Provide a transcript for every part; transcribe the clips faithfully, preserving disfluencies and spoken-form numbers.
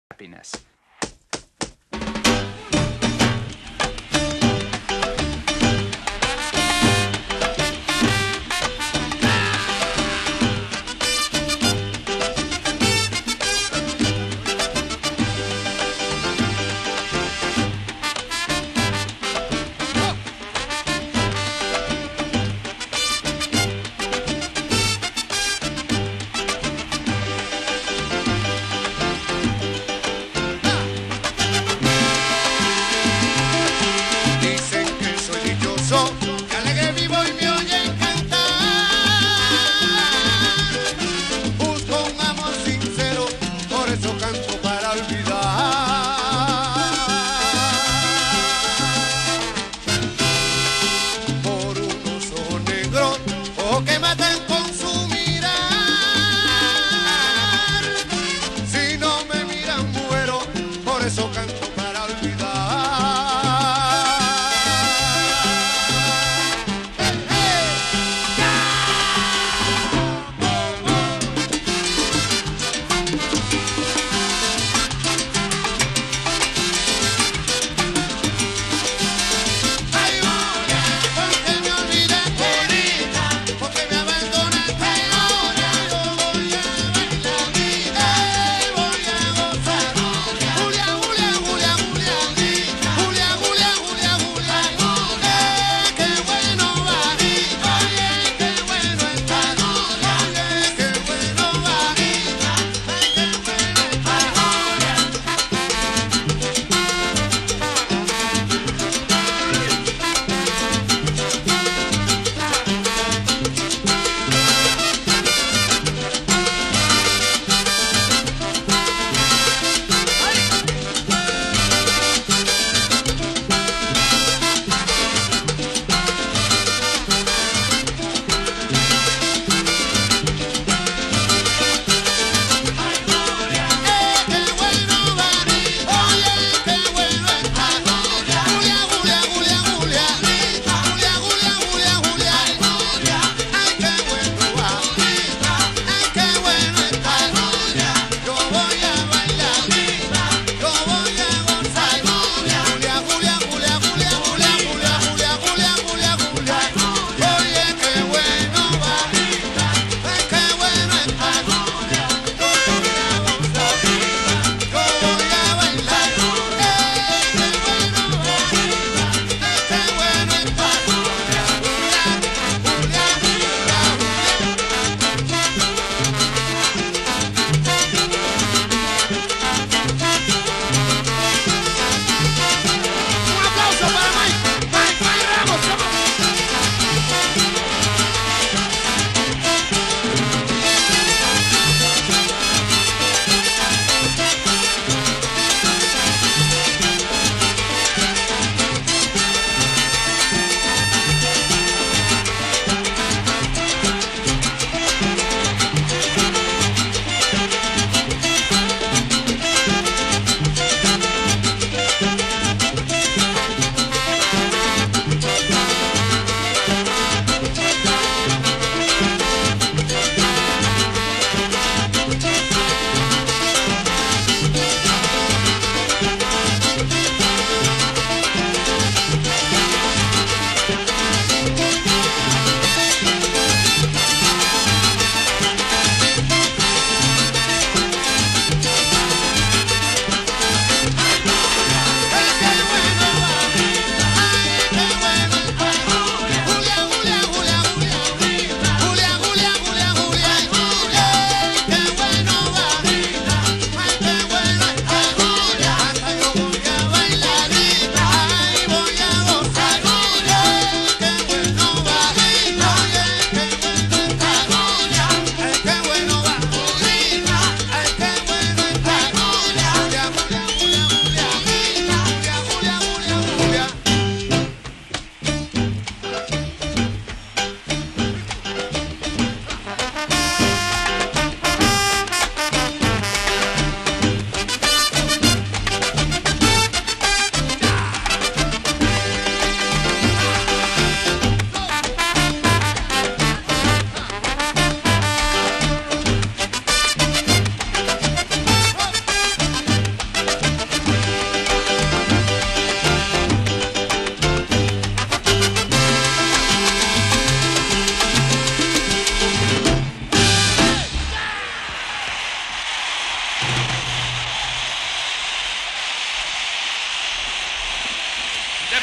happiness. Que alegre vivo y me oyen cantar, busco un amor sincero, por eso canto para olvidar. Por unos ojos negros, ojos que matan con su mirar, si no me miran muero, por eso canto para olvidar. Julia, Julia,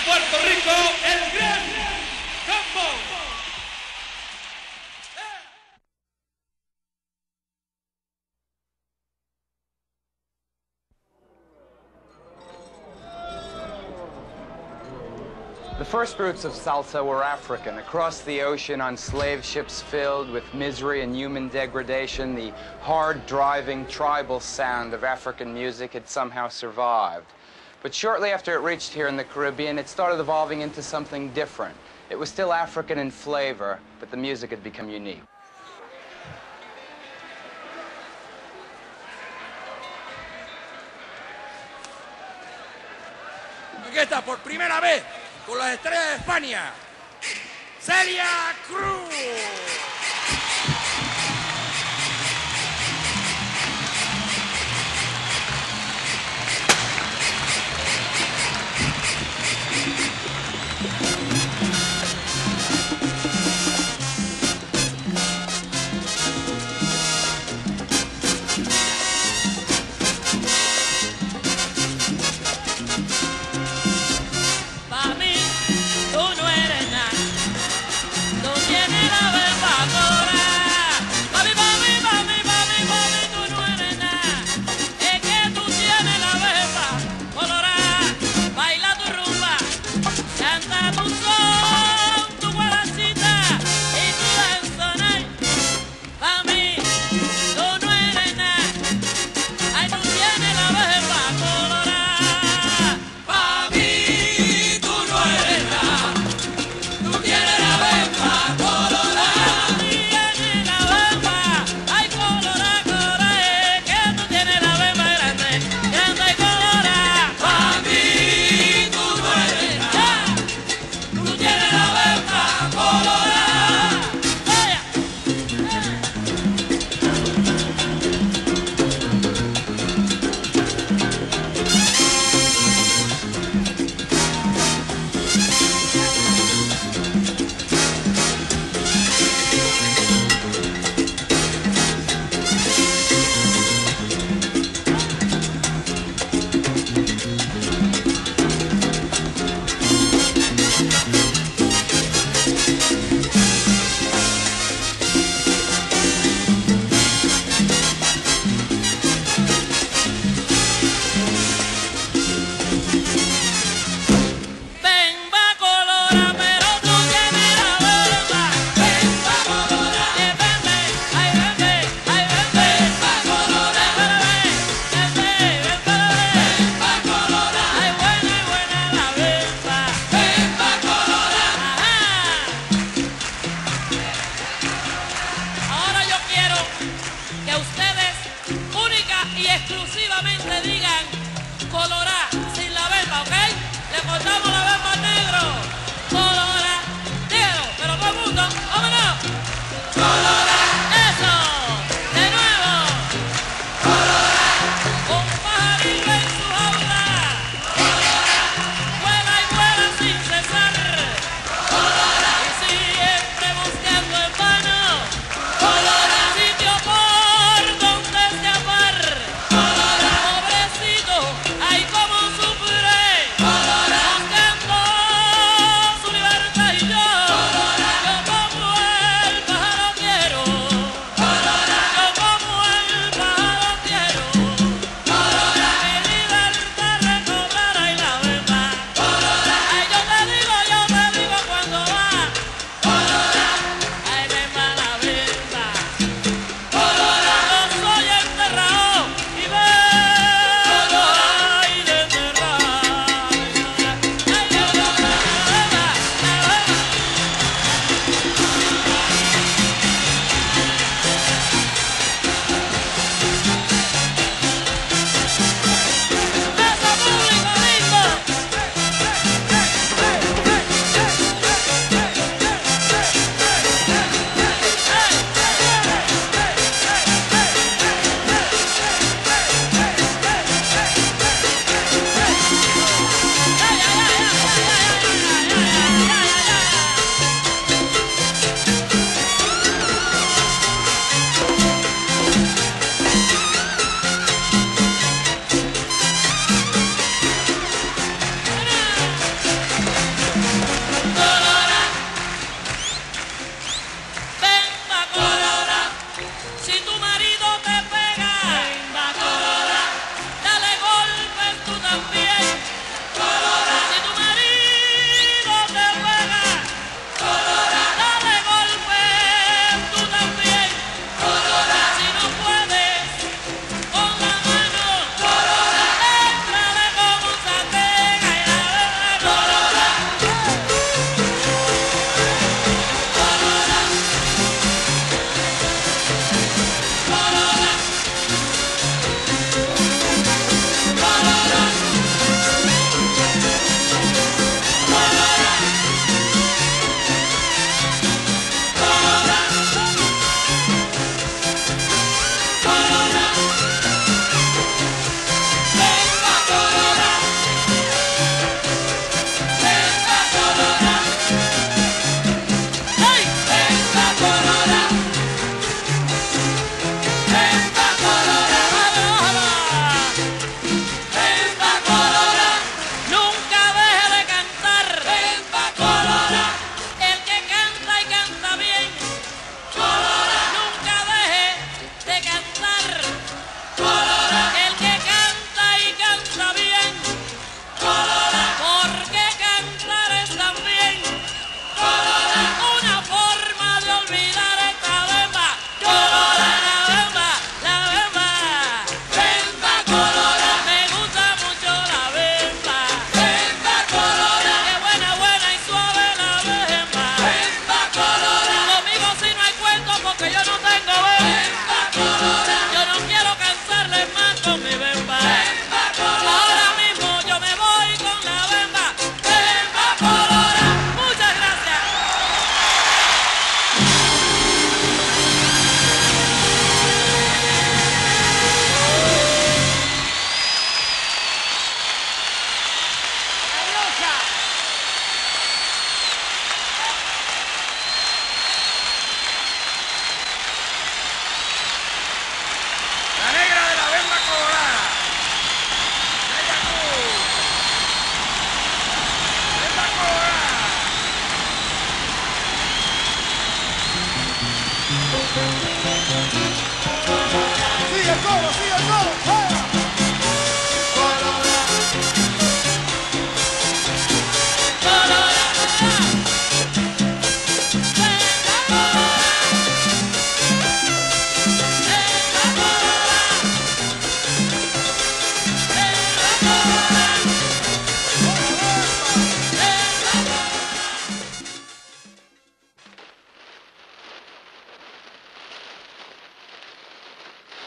Puerto Rico, el Gran Combo. The first roots of salsa were African. Across the ocean on slave ships filled with misery and human degradation, the hard-driving tribal sound of African music had somehow survived. But shortly after it reached here in the Caribbean, it started evolving into something different. It was still African in flavor, but the music had become unique. Aquí está, por primera vez, con las estrellas de España, Celia Cruz. Pa' mí, tú no eres nada, tú tienes la verdad.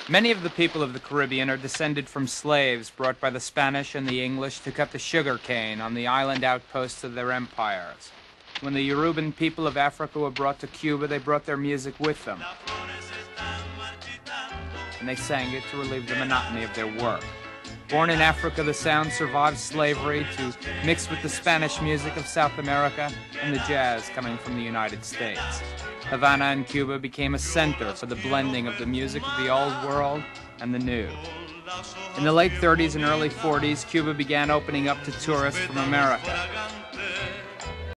Many of the people of the Caribbean are descended from slaves brought by the Spanish and the English to cut the sugar cane on the island outposts of their empires. When the Yoruban people of Africa were brought to Cuba, they brought their music with them, and they sang it to relieve the monotony of their work. Born in Africa, the sound survived slavery to mix with the Spanish music of South America and the jazz coming from the United States. Havana and Cuba became a center for the blending of the music of the old world and the new. In the late thirties and early forties, Cuba began opening up to tourists from America.